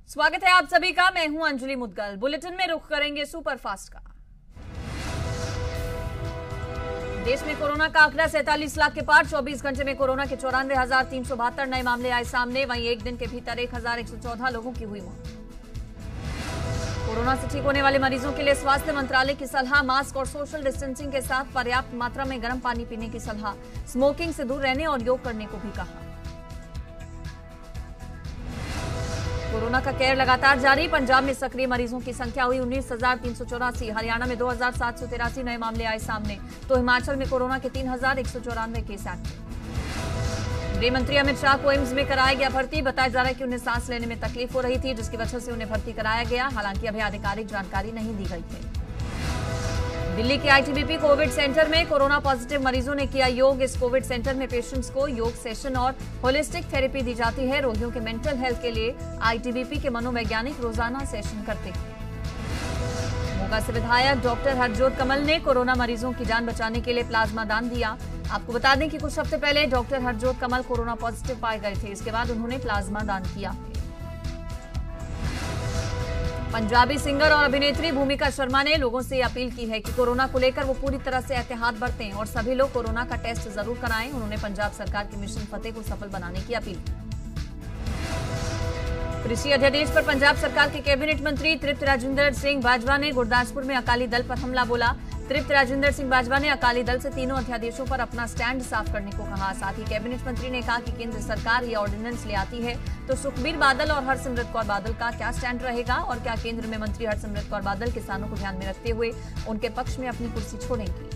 स्वागत है आप सभी का। मैं हूं अंजलि मुदगल। बुलेटिन में रुख करेंगे सुपरफास्ट का। देश में कोरोना का आंकड़ा 47 लाख के पार। 24 घंटे में कोरोना के 94,372 नए मामले आए सामने। वहीं एक दिन के भीतर 1,114 लोगों की हुई मौत। कोरोना से ठीक होने वाले मरीजों के लिए स्वास्थ्य मंत्रालय की सलाह। मास्क और सोशल डिस्टेंसिंग के साथ पर्याप्त मात्रा में गर्म पानी पीने की सलाह। स्मोकिंग से दूर रहने और योग करने को भी कहा। कोरोना का कहर लगातार जारी। पंजाब में सक्रिय मरीजों की संख्या हुई 19,384। हरियाणा में 2,783 नए मामले आए सामने, तो हिमाचल में कोरोना के 3,194 केस एक्टिव। गृह मंत्री अमित शाह को एम्स में कराया गया भर्ती। बताया जा रहा है कि उन्हें सांस लेने में तकलीफ हो रही थी, जिसकी वजह से उन्हें भर्ती कराया गया। हालांकि अभी आधिकारिक जानकारी नहीं दी गई है। दिल्ली के आईटीबीपी कोविड सेंटर में कोरोना पॉजिटिव मरीजों ने किया योग। इस कोविड सेंटर में पेशेंट्स को योग सेशन और होलिस्टिक थेरेपी दी जाती है। रोगियों के मेंटल हेल्थ के लिए आईटीबीपी के मनोवैज्ञानिक रोजाना सेशन करते हैं। मोगा से विधायक डॉक्टर हरजोत कमल ने कोरोना मरीजों की जान बचाने के लिए प्लाज्मा दान दिया। आपको बता दें कि कुछ हफ्ते पहले doctor Harjot Kamal corona positive पाए गए थे। इसके बाद उन्होंने प्लाज्मा दान किया। पंजाबी सिंगर और अभिनेत्री भूमिका शर्मा ने लोगों से अपील की है कि कोरोना को लेकर वो पूरी तरह से एहतियात बरतें और सभी लोग कोरोना का टेस्ट जरूर कराएं। उन्होंने पंजाब सरकार के मिशन फतेह को सफल बनाने की अपील की। कृषि अध्यादेश पर पंजाब सरकार के कैबिनेट मंत्री तृप्त राजिंदर सिंह बाजवा ने गुरदासपुर में अकाली दल पर हमला बोला। तृप्त राजिंदर सिंह बाजवा ने अकाली दल से तीनों अध्यादेशों पर अपना स्टैंड साफ करने को कहा। साथ ही कैबिनेट मंत्री ने कहा कि केंद्र सरकार ये ऑर्डिनेंस ले आती है तो सुखबीर बादल और हरसिमरत कौर बादल का क्या स्टैंड रहेगा और क्या केंद्र में मंत्री हरसिमरत कौर बादल किसानों को ध्यान में रखते हुए उनके पक्ष में अपनी कुर्सी छोड़ेंगी।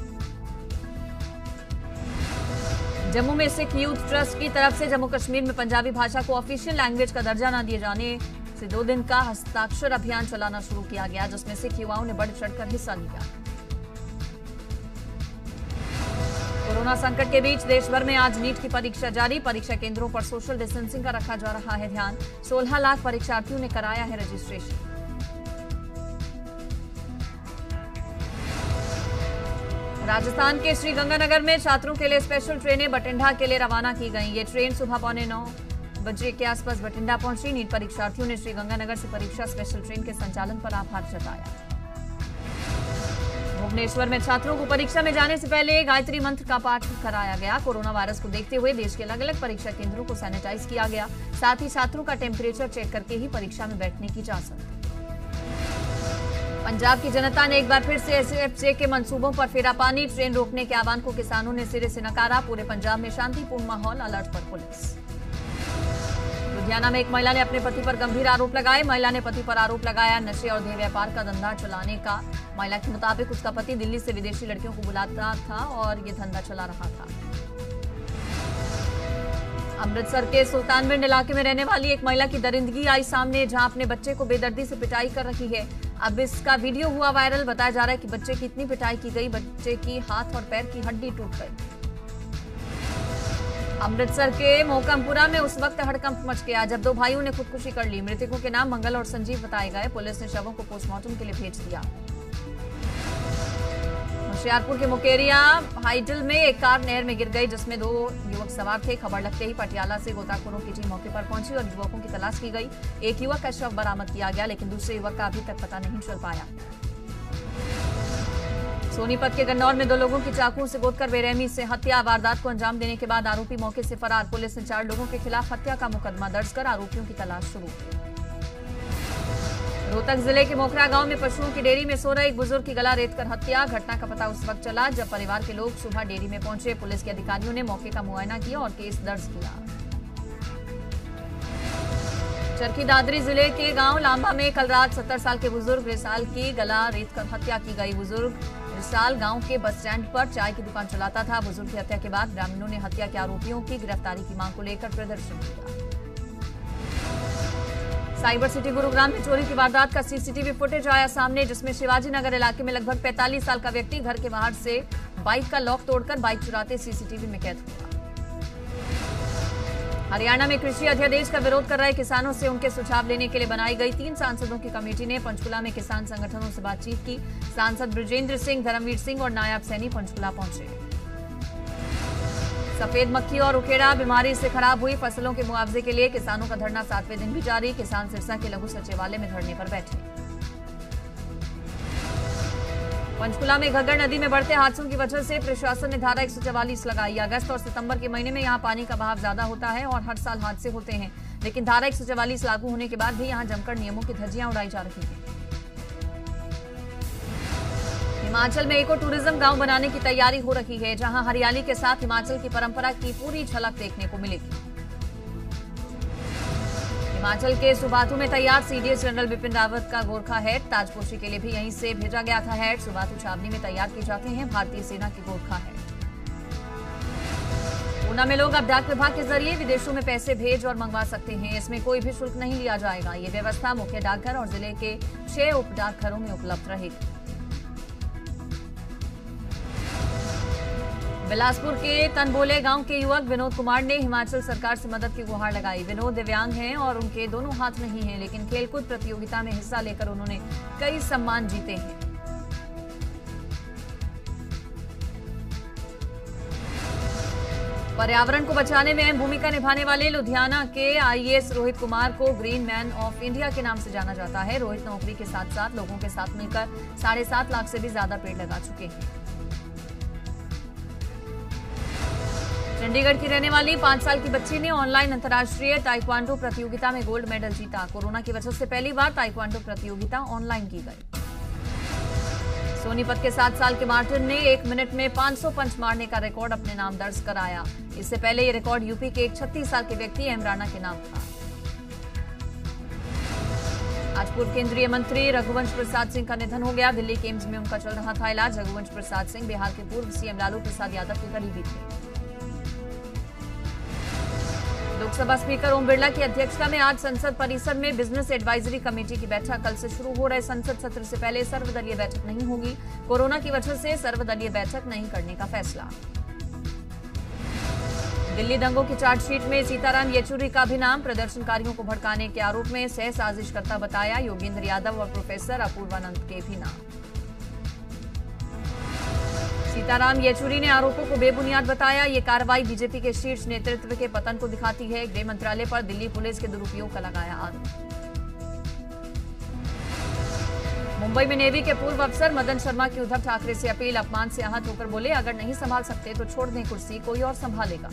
जम्मू में सिख यूथ ट्रस्ट की तरफ से जम्मू कश्मीर में पंजाबी भाषा को ऑफिशियल लैंग्वेज का दर्जा न दिए जाने से 2 दिन का हस्ताक्षर अभियान चलाना शुरू किया गया, जिसमें सिख युवाओं ने बढ़ चढ़कर हिस्सा लिया। कोरोना संकट के बीच देश भर में आज नीट की परीक्षा जारी। परीक्षा केंद्रों पर सोशल डिस्टेंसिंग का रखा जा रहा है ध्यान। 16 लाख परीक्षार्थियों ने कराया है रजिस्ट्रेशन। राजस्थान के श्रीगंगानगर में छात्रों के लिए स्पेशल ट्रेनें बठिंडा के लिए रवाना की गई। ये ट्रेन सुबह 8:45 बजे के आसपास बठिंडा पहुंची। नीट परीक्षार्थियों ने श्रीगंगानगर से परीक्षा स्पेशल ट्रेन के संचालन पर आभार जताया। भुवनेश्वर में छात्रों को परीक्षा में जाने से पहले गायत्री मंत्र का पाठ कराया गया। कोरोना वायरस को देखते हुए देश के अलग अलग परीक्षा केंद्रों को सैनिटाइज किया गया। साथ ही छात्रों का टेम्परेचर चेक करके ही परीक्षा में बैठने की इजाजत। पंजाब की जनता ने एक बार फिर से एसएफजे के मंसूबों पर फेरा पानी। ट्रेन रोकने के आह्वान को किसानों ने सिरे से नकारा। पूरे पंजाब में शांतिपूर्ण माहौल, अलर्ट पर पुलिस। लुधियाना में एक महिला ने अपने पति पर गंभीर आरोप लगाए। महिला ने पति पर आरोप लगाया नशे और देह व्यापार का धंधा चलाने का। महिला के मुताबिक उसका पति दिल्ली से विदेशी लड़कियों को बुलाता था और ये धंधा चला रहा था। अमृतसर के सुल्तानविंड इलाके में रहने वाली एक महिला की दरिंदगी आई सामने, जहां अपने बच्चे को बेदर्दी से पिटाई कर रही है। अब इसका वीडियो हुआ वायरल। बताया जा रहा है कि बच्चे की इतनी पिटाई की गई, बच्चे की हाथ और पैर की हड्डी टूट गई। अमृतसर के मोहकमपुरा में उस वक्त हड़कंप मच गया जब 2 भाइयों ने खुदकुशी कर ली। मृतकों के नाम मंगल और संजीव बताए गए। पुलिस ने शवों को पोस्टमार्टम के लिए भेज दिया। होशियारपुर के मुकेरिया हाइडल में एक कार नहर में गिर गई, जिसमें 2 युवक सवार थे। खबर लगते ही पटियाला से गोताखोरों की टीम मौके पर पहुंची और युवकों की तलाश की गई। एक युवक का शव बरामद किया गया, लेकिन दूसरे युवक का अभी तक पता नहीं चल पाया। सोनीपत के गन्नौर में 2 लोगों की चाकुओं से गोदकर बेरहमी से हत्या। वारदात को अंजाम देने के बाद आरोपी मौके से फरार। पुलिस ने 4 लोगों के खिलाफ हत्या का मुकदमा दर्ज कर आरोपियों की तलाश शुरू की। रोहतक जिले के मोखरा गांव में पशुओं की डेयरी में सो रहे एक बुजुर्ग की गला रेतकर हत्या। घटना का पता उस वक्त चला जब परिवार के लोग सुबह डेयरी में पहुंचे। पुलिस के अधिकारियों ने मौके का मुआयना किया और केस दर्ज किया। चरखी दादरी जिले के गांव लांबा में कल रात 70 साल के बुजुर्ग रिसाल की गला रेतकर हत्या की गई। बुजुर्ग रिसाल गांव के बस स्टैंड पर चाय की दुकान चलाता था। बुजुर्ग की हत्या के बाद ग्रामीणों ने हत्या के आरोपियों की गिरफ्तारी की मांग को लेकर प्रदर्शन किया। साइबर सिटी गुरुग्राम में चोरी की वारदात का सीसीटीवी फुटेज आया सामने, जिसमें शिवाजी नगर इलाके में लगभग 45 साल का व्यक्ति घर के बाहर से बाइक का लॉक तोड़कर बाइक चुराते सीसीटीवी में कैद हुआ। हरियाणा में कृषि अध्यादेश का विरोध कर रहे किसानों से उनके सुझाव लेने के लिए बनाई गई 3 सांसदों की कमेटी ने पंचकुला में किसान संगठनों से बातचीत की। सांसद ब्रजेंद्र सिंह, धर्मवीर सिंह और नायब सैनी पंचकुला पहुंचे। सफेद मक्खी और उखेड़ा बीमारी से खराब हुई फसलों के मुआवजे के लिए किसानों का धरना 7वें दिन भी जारी। किसान सिरसा के लघु सचिवालय में धरने पर बैठे। पंचकुला में घग्गर नदी में बढ़ते हादसों की वजह से प्रशासन ने धारा 144 लगाई। अगस्त और सितंबर के महीने में यहां पानी का बहाव ज्यादा होता है और हर साल हादसे होते हैं, लेकिन धारा 144 लागू होने के बाद भी यहां जमकर नियमों की धज्जियां उड़ाई जा रही हैं। हिमाचल में इको टूरिज्म गांव बनाने की तैयारी हो रही है, जहां हरियाली के साथ हिमाचल की परंपरा की पूरी झलक देखने को मिलेगी। हिमाचल के सुबाथू में तैयार सीडीएस जनरल बिपिन रावत का गोरखा हेड। ताजपोशी के लिए भी यहीं से भेजा गया था हेड। सुबाथू छावनी में तैयार किए जाते हैं भारतीय सेना के गोरखा हेड। ऊना में लोग अब डाक विभाग के जरिए विदेशों में पैसे भेज और मंगवा सकते हैं। इसमें कोई भी शुल्क नहीं लिया जाएगा। ये व्यवस्था मुख्य डाकघर और जिले के 6 उप डाकघरों में उपलब्ध रहेगी। बिलासपुर के तनबोले गांव के युवक विनोद कुमार ने हिमाचल सरकार से मदद की गुहार लगाई। विनोद दिव्यांग हैं और उनके दोनों हाथ नहीं हैं, लेकिन खेलकूद प्रतियोगिता में हिस्सा लेकर उन्होंने कई सम्मान जीते हैं। पर्यावरण को बचाने में अहम भूमिका निभाने वाले लुधियाना के आईएएस रोहित कुमार को ग्रीन मैन ऑफ इंडिया के नाम से जाना जाता है। रोहित नौकरी के साथ साथ लोगों के साथ मिलकर 7.5 लाख से भी ज्यादा पेड़ लगा चुके हैं। चंडीगढ़ की रहने वाली 5 साल की बच्ची ने ऑनलाइन अंतर्राष्ट्रीय ताइक्वांडो प्रतियोगिता में गोल्ड मेडल जीता। कोरोना की वजह से पहली बार ताइक्वांडो प्रतियोगिता ऑनलाइन की गई। सोनीपत के 7 साल के मार्टिन ने 1 मिनट में 500 पंच मारने का रिकॉर्ड अपने नाम दर्ज कराया। इससे पहले ये रिकॉर्ड यूपी के एक 36 साल के व्यक्ति एम राणा के नाम था। आज पूर्व केंद्रीय मंत्री रघुवंश प्रसाद सिंह का निधन हो गया। दिल्ली के एम्स में उनका चल रहा था इलाज। रघुवंश प्रसाद सिंह बिहार के पूर्व सीएम लालू प्रसाद यादव के करीबी थे। लोकसभा स्पीकर ओम बिरला की अध्यक्षता में आज संसद परिसर में बिजनेस एडवाइजरी कमेटी की बैठक। कल से शुरू हो रहे संसद सत्र से पहले सर्वदलीय बैठक नहीं होगी। कोरोना की वजह से सर्वदलीय बैठक नहीं करने का फैसला। दिल्ली दंगों की चार्जशीट में सीताराम येचुरी का भी नाम। प्रदर्शनकारियों को भड़काने के आरोप में सह साजिशकर्ता बताया। योगेंद्र यादव और प्रोफेसर अपूर्वानंद के भी नाम। सीताराम येचुरी ने आरोपों को बेबुनियाद बताया। ये कार्रवाई बीजेपी के शीर्ष नेतृत्व के पतन को दिखाती है। गृह मंत्रालय पर दिल्ली पुलिस के दुरुपयोग का लगाया आरोप। मुंबई में नेवी के पूर्व अफसर मदन शर्मा की उद्धव ठाकरे से अपील। अपमान से आहत होकर बोले, अगर नहीं संभाल सकते तो छोड़ दें कुर्सी, कोई और संभालेगा।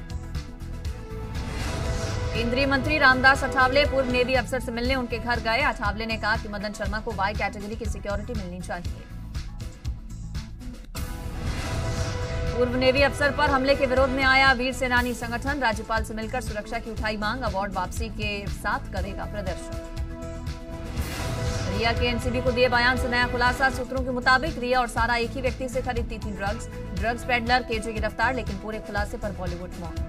केंद्रीय मंत्री रामदास अठावले पूर्व नेवी अफसर से मिलने उनके घर गए। अठावले ने कहा कि मदन शर्मा को वाई कैटेगरी की सिक्योरिटी मिलनी चाहिए। पूर्व नेवी अफसर पर हमले के विरोध में आया वीर सेनानी संगठन। राज्यपाल से मिलकर सुरक्षा की उठाई मांग। अवार्ड वापसी के साथ करेगा प्रदर्शन। रिया के एनसीबी को दिए बयान से नया खुलासा। सूत्रों के मुताबिक रिया और सारा एक ही व्यक्ति से खरीदती थी ड्रग्स पेडलर केजे गिरफ्तार, लेकिन पूरे खुलासे पर बॉलीवुड मौन।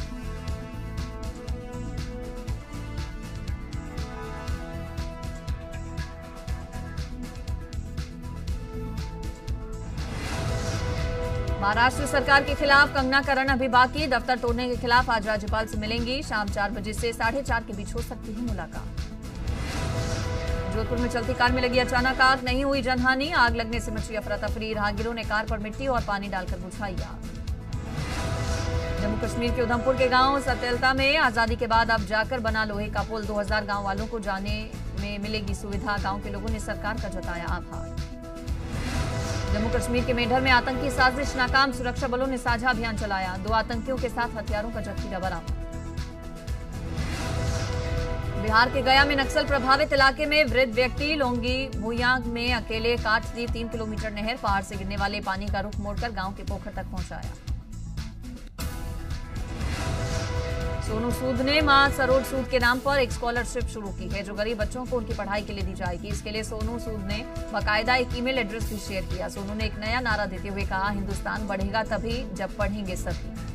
महाराष्ट्र सरकार के खिलाफ कंगना करण अभी बाकी। दफ्तर तोड़ने के खिलाफ आज राज्यपाल से मिलेंगी। शाम 4 बजे से 4:30 के बीच हो सकती है मुलाकात। जोधपुर में चलती कार में लगी अचानक आग, नहीं हुई जनहानि। आग लगने से मची अफरा तफरी। राहगीरों ने कार पर मिट्टी और पानी डालकर बुझाई आग। जम्मू कश्मीर के उधमपुर के गांव सतेलता में आजादी के बाद अब जाकर बना लोहे का पुल। 2000 गांव वालों को जाने में मिलेगी सुविधा। गांव के लोगों ने सरकार का जताया आभार। जम्मू कश्मीर के मेढर में आतंकी साजिश नाकाम। सुरक्षा बलों ने साझा अभियान चलाया। 2 आतंकियों के साथ हथियारों का जखीरा बरामद। बिहार के गया में नक्सल प्रभावित इलाके में वृद्ध व्यक्ति लोंगी भुयांग में अकेले काट दी 3 किलोमीटर नहर। पहाड़ से गिरने वाले पानी का रुख मोड़कर गांव के पोखर तक पहुंचाया। सोनू सूद ने मां सरोज सूद के नाम पर एक स्कॉलरशिप शुरू की है, जो गरीब बच्चों को उनकी पढ़ाई के लिए दी जाएगी। इसके लिए सोनू सूद ने बाकायदा एक ईमेल एड्रेस भी शेयर किया। सोनू ने एक नया नारा देते हुए कहा, हिंदुस्तान बढ़ेगा तभी जब पढ़ेंगे सभी।